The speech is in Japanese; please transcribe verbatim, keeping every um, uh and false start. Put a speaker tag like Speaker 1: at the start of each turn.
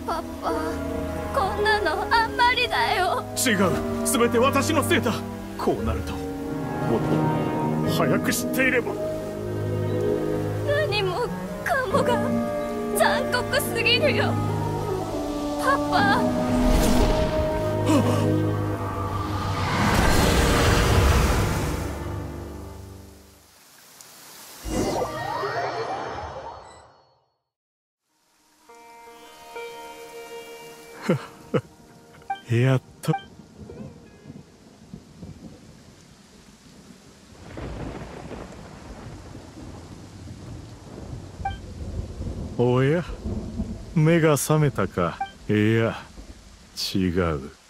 Speaker 1: パパ、こんなのあんまりだよ。
Speaker 2: 違う、全て私のせいだ。こうなるともっと早く知っていれば。
Speaker 1: 何もかもが残酷すぎるよパパ。
Speaker 2: やっと。おや、目が覚めたか。いや、違う。